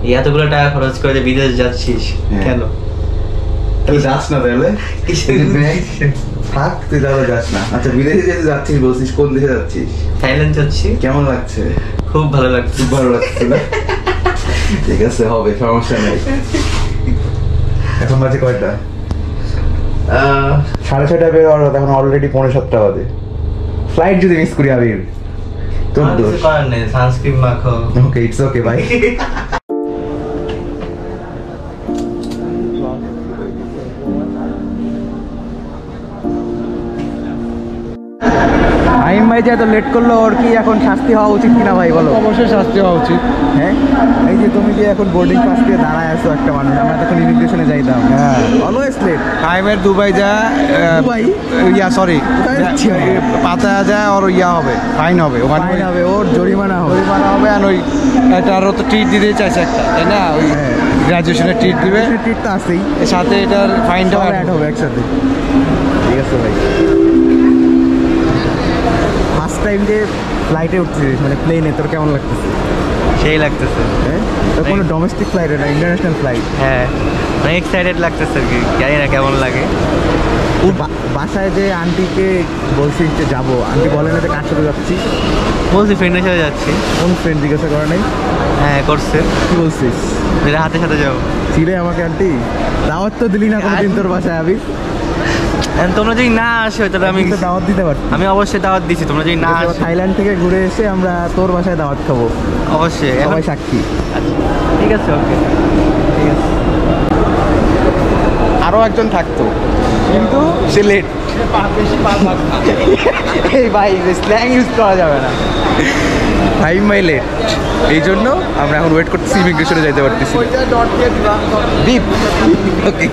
এতগুলো টাকা খরচ করে বিদেশ যাচ্ছিস কেন? তুই যাস না তাহলে থাক, তুই তাহলে যাস না। আচ্ছা বিদেশে যেতে যাচ্ছিস বলছিস, কোন দেশে যাচ্ছিস? থাইল্যান্ড যাচ্ছি। কেমন লাগছে? খুব ভালো লাগছে। খুব ভালো লাগছে না? ঠিক আছে, হবে, সমস্যা নেই। এখন বাজে কয়টা? 6:30 বের হওয়ার কথা, এখন অলরেডি 6:45 বাজে। ফ্লাইট যদি মিস করি আবির তোর দোষ। সানস্ক্রিন মাখো। ওকে, ইটস ওকে ভাই। আইম ভাই যে এত লেট করলো, ওর কি এখন শাস্তি হওয়া উচিত কিনা ভাই বলো? অবশ্যই শাস্তি হওয়া উচিত। হ্যাঁ, এই যে তুমি যে এখন বোর্ডিং পাস দিয়ে দাঁড়ায় আছো একটা মানুষ, আমরা তখন ইমিগ্রেশনে যাইতাম। হ্যাঁ, অলওয়েজ লেট। আইমের দুবাই যা, দুবাই ইয়া সরি পাতায়া যায়, ওর ইয়া হবে, ফাইন হবে, ওখানে ফাইন হবে, ওর জরিমানা হবে। জরিমানা হবে। আর ওই এটারও তো ট্রিট দিতে চাইছে একটা, তাই না? ওই গ্রাজুয়েশনের ট্রিট দিবে, ট্রিট তো আছেই, এর সাথে এটার ফাইনটাও অ্যাড হবে একসাথে। ঠিক আছে ভাই। ফার্স্ট টাইম যে ফ্লাইটে উঠছিস, মানে প্লেনে, তোর কেমন লাগতেছে? সেই লাগতেছে। হ্যাঁ, তো কোনো ডোমেস্টিক ফ্লাইট না, ইন্টারন্যাশনাল ফ্লাইট। হ্যাঁ, অনেক এক্সাইটেড লাগতেছে আর কি, জানি না কেমন লাগে। বাসায় যে আন্টিকে বলছিস যে যাবো, আন্টি বলে না যে কার সাথে যাচ্ছি? বলছি ফ্রেন্ডের সাথে যাচ্ছি। কোন ফ্রেন্ড জিজ্ঞাসা করা নাই? হ্যাঁ করছে। কি বলছিস? হাতের সাথে যাবো। ছিলে আমাকে আন্টি, দাওয়াত তো দিলি না কোনোদিন তোর বাসায় আবি। তোমরা যদি না আসো তাহলে আমি দাওয়াত দিতে পারছি। আমি অবশ্যই দাওয়াত দিচ্ছি, তোমরা যদি না আসো। থাইল্যান্ড থেকে ঘুরে এসে আমরা তোর বাসায় দাওয়াত খাবো, অবশ্যই, সবাই সাক্ষী। ঠিক আছে, ওকে, ঠিক আছে। আরও একজন থাকতো, কিন্তু সে লেট। এই ভাই স্ল্যাং ইউজ করা যাবে না। টাইম বাই লেট, এই জন্য আমরা এখন ওয়েট করতেছি, ইমিগ্রেশনে যাইতে পারতেছি। Deep, okay,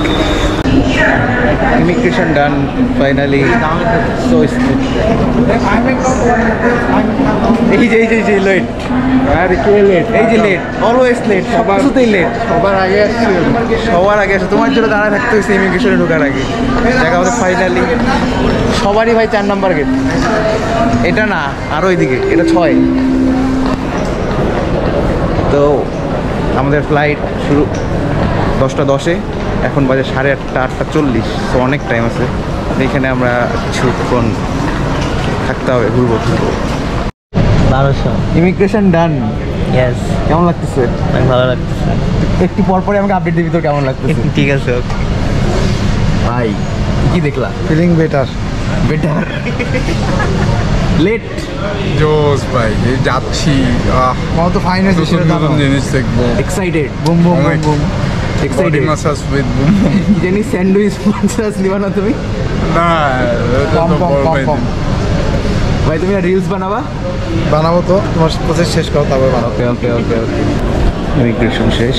immigration done finally. So smooth. এই যে লেট, আর কে লেট? এই যে লেট, অলওয়েজ লেট, সবার কিছুতেই লেট। সবার আগে আসছে, সবার আগে আসে, তোমার জন্য দাঁড়ায় থাকতে হয়েছে ইমিগ্রেশনে ঢোকার আগে। দেখা আমাদের ফাইনালি সবারই ভাই 4 নাম্বার গেট। এটা না, আরও এইদিকে, এটা 6। তো আমাদের ফ্লাইট শুরু 10:10-এ, এখন বাজে 8:30, 8:40। তো অনেক টাইম আছে, এইখানে আমরা কিছুক্ষণ থাকতে হবে, ঘুরবো। 1200 ইমিগ্রেশন ডান। ইয়েস। কেমন লাগতেছে? অনেক ভালো লাগতেছে। একটু পরপরই আমাকে আপডেট দিবি তোর কেমন লাগতেছে। ঠিক আছে, ওকে ভাই। কি দেখলা? Feeling better. বেটার। লেট জোস ভাই, এই যাচ্ছি, আমার তো ফাইন আছে, জিনিস দেখবো। Excited, boom boom boom boom. Excited. Massage with boom. কি জানি স্যান্ডউইচ মাসাজ নিবা না তুমি? না, কম। ভাই তুমি রিলস বানাবা? বানাবো তো, তোমার প্রসেস শেষ করো তারপর বানাবো। ওকে। ইমিগ্রেশন শেষ।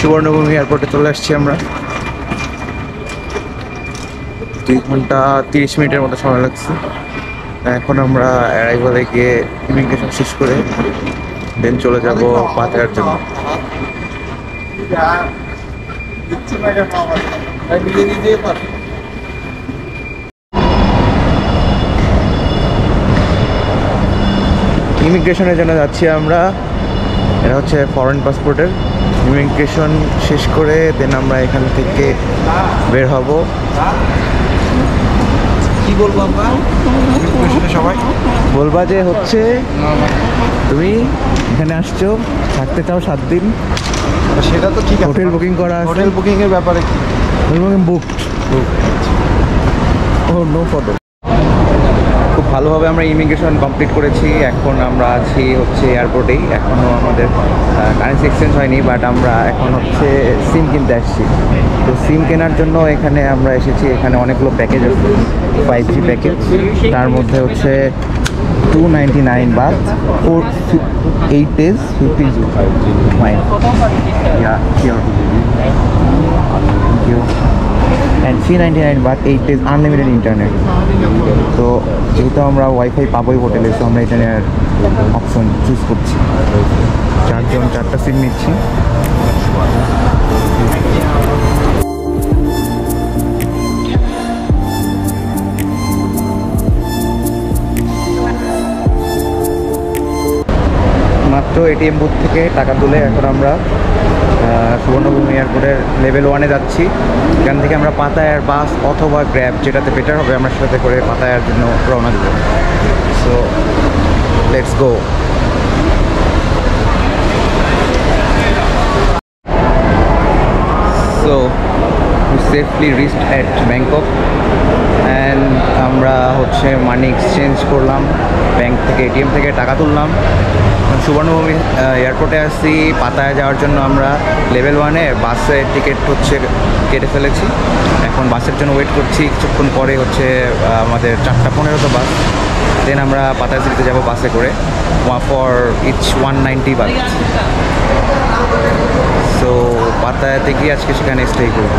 সুবর্ণভূমি এয়ারপোর্টে চলে আসছি আমরা। 2 ঘন্টা 30 মিনিটের মতো সময় লাগছে। এখন আমরা অ্যারাইভালে গিয়ে ইমিগ্রেশন শেষ করে দেন চলে যাব পাতায়ার জন্য। ইমিগ্রেশনের জন্য যাচ্ছি আমরা। এটা হচ্ছে ফরেন পাসপোর্টের ইমিগ্রেশন শেষ করে দেন আমরা এখান থেকে বের হব। কি বলবো আমরা সবাই বলবা যে হচ্ছে তুমি এখানে আসছো, থাকতে চাও 7 দিন, সেটা তো ঠিক আছে। হোটেল বুকিং করা আছে। হোটেল বুকিং এর ব্যাপারে কি? Hotel booking booked. Oh no problem. খুব ভালোভাবে আমরা ইমিগ্রেশন কমপ্লিট করেছি। এখন আমরা আছি হচ্ছে এয়ারপোর্টেই। এখনও আমাদের কারেন্সি এক্সচেঞ্জ হয়নি, বাট আমরা এখন হচ্ছে সিম কিনতে আসছি। তো সিম কেনার জন্য এখানে আমরা এসেছি। এখানে অনেকগুলো প্যাকেজ আছে, 5G প্যাকেজ। তার মধ্যে হচ্ছে 299 baht, 8 days, 50 fine. Yeah, here. Thank you. And 399 baht, 8 days unlimited internet. তো যেহেতু আমরা ওয়াইফাই পাবোই হোটেলে, তো আমরা এটা নেওয়ার অপশন চুজ করছি। 4টা সিম নিচ্ছি। মাত্র এটিএম বুথ থেকে টাকা তুলে এখন আমরা সুবর্ণভূমি এয়ারপোর্টের লেভেল 1-এ যাচ্ছি। এখান থেকে আমরা পাতায়ার বাস অথবা গ্র্যাব, যেটাতে বেটার হবে, আমরা সেটাতে করে পাতায়ার জন্য রওনা দেব। So let's go. So we safely reached at Bangkok and আমরা হচ্ছে মানি এক্সচেঞ্জ করলাম, ব্যাংক থেকে এটিএম থেকে টাকা তুললাম। সুবর্ণভূমি এয়ারপোর্টে আসছি। পাতায়া যাওয়ার জন্য আমরা লেভেল 1-এ বাসের টিকিট হচ্ছে কেটে ফেলেছি। এখন বাসের জন্য ওয়েট করছি। কিছুক্ষণ পরে হচ্ছে আমাদের 4:15 তো বাস। দেন আমরা পাতায়া সিটিতে যাব বাসে করে। For each 190 baht। সো পাতায়াতে গিয়ে আজকে সেখানে স্টে করবো।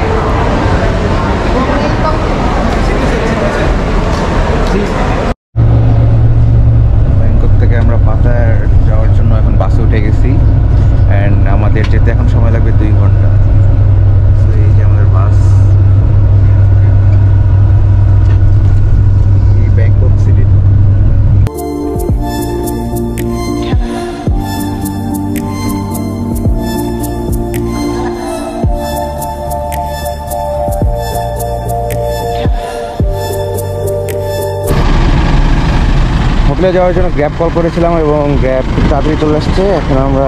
ব্যাংকক থেকে আমরা পাতায়ার যাওয়ার জন্য এখন বাসে উঠে গেছি। অ্যান্ড আমাদের যেতে এখন সময় লাগবে 2 ঘন্টা। তো এই যে আমাদের বাস। এই ব্যাংকক সিটি। হোটেলে যাওয়ার জন্য গ্র্যাব কল করেছিলাম এবং গ্র্যাব খুব তাড়াতাড়ি চলে আসছে। এখন আমরা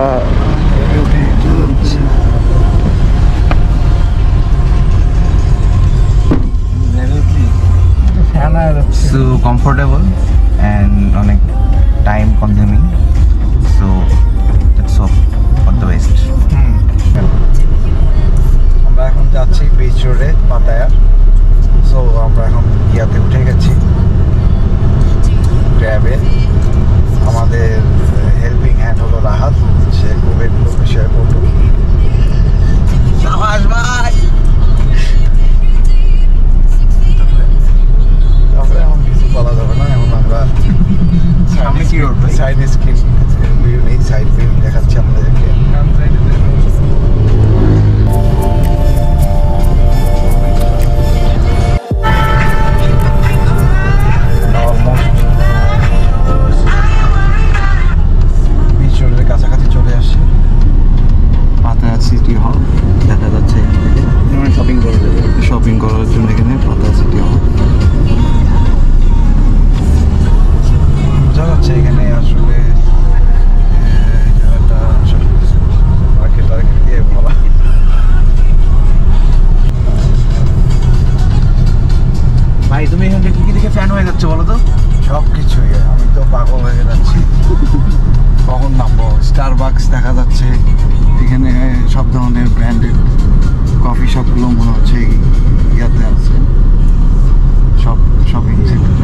সো কমফোর্টেবল অ্যান্ড অনেক time consuming. So that's all for the best. আমরা এখন যাচ্ছি বিচ রোডে পাতায়া। সো আমরা এখন ইয়াতে উঠে গেছি গ্র্যাবে। আমাদের হেল্পিং হ্যান্ড হলো রাহাত, সে খুবই শেয়ার করলো। তারপরে এখন কিছু বলা যাবে না। এখন আমরা সাইড স্ক্রিন ভিউ নেই, সাইড ভিউ দেখাচ্ছি আপনাদেরকে। কাছাকাছি চলে আসছি। পাতায়া সিটি হল দেখা যাচ্ছে। শপিং করার জন্য এখানে পাতায়া সিটি হল বোঝা যাচ্ছে। এখানে আসলে একটা মার্কেট দিয়ে বলা। ভাই তুমি এখান থেকে কি দেখে ফ্যান হয়ে যাচ্ছে বলো তো? সব কিছুই। আমি তো পাগল হয়ে যাচ্ছি। কখন নামবো? স্টারবাকস দেখা যাচ্ছে এখানে। সব ধরনের ব্র্যান্ডেড কফি শপগুলো মনে হচ্ছে ইয়াতে আছে। সব শপিং সেন্টার।